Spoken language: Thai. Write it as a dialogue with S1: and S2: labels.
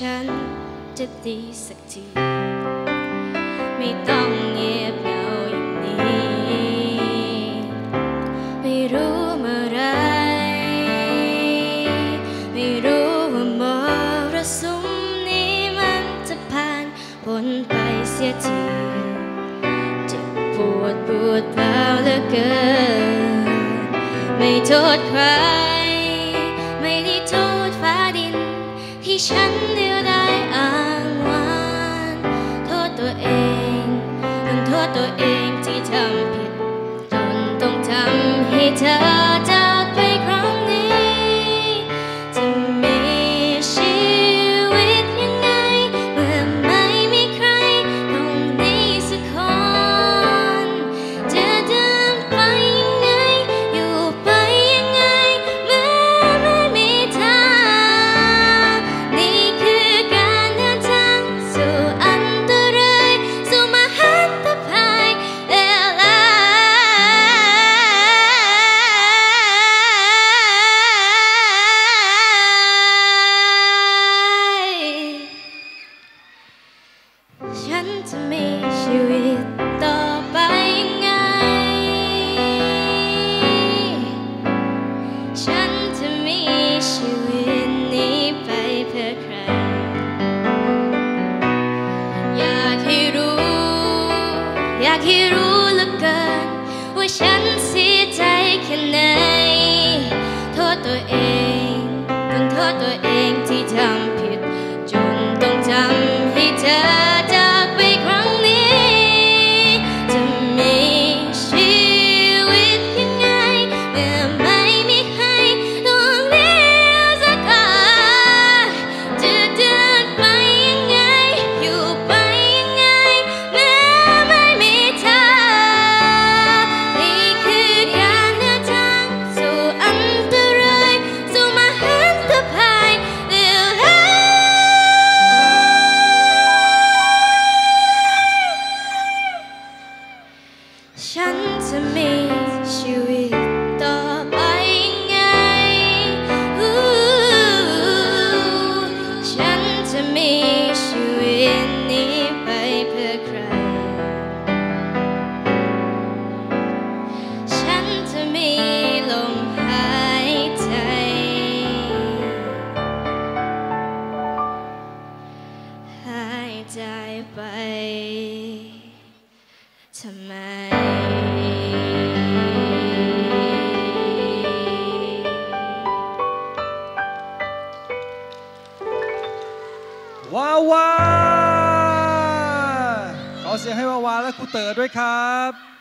S1: ฉันจะดีสักทีไม่ต้องเงียบเหงาอย่างนี้ไม่รู้เมื่อไรไม่รู้ว่ามรสุมนี้มันจะผ่านพ้นไปเสียทีเจ็บปวดร้าวเหลือเกินไม่โทษใครไม่ได้โทษฟ้าดินที่ฉันเดียวได้อ้างว้างโทษตัวเองต้องโทษตัวเองที่ทำผิดจนต้องทำให้เธอจากไปครั้งนี้จะมีชีวิตยังไงเมื่อไม่มีใครตรงนี้สักคนจะเดินไปยังไงอยู่ไปยังไงเมื่อไม่มีเธอนี่คือการเดินทางสู่อันตรายสู่มหันตภัยฉันจะมีชีวิตต่อไปยังไงฉันจะมีชีวิตนี้ไปเพื่อใครอยากให้รู้เหลือเกินว่าฉันเสียใจแค่ไหนโทษตัวเองต้องโทษตัวเองที่ทำผิดจนต้องทำให้เธอจากไปครั้งนี้จะมีชีวิตยังไงเมื่อไม่มีใครตรงนี้สักคนจะเดินไปยังไงอยู่ไปยังไงเมื่อไม่มีเธอนี่คือการเดินทางสู่อันตรายสู่มหันตภัยฉันจะมีชีวิตต่อไปยังไงฉันจะมีชีวิตนี้ไปเพื่อใครฉันจะมีลมหายใจหายใจไปทำไม
S2: ว้าวขอเสียงให้วาวาและครูเต๋อด้วยครับ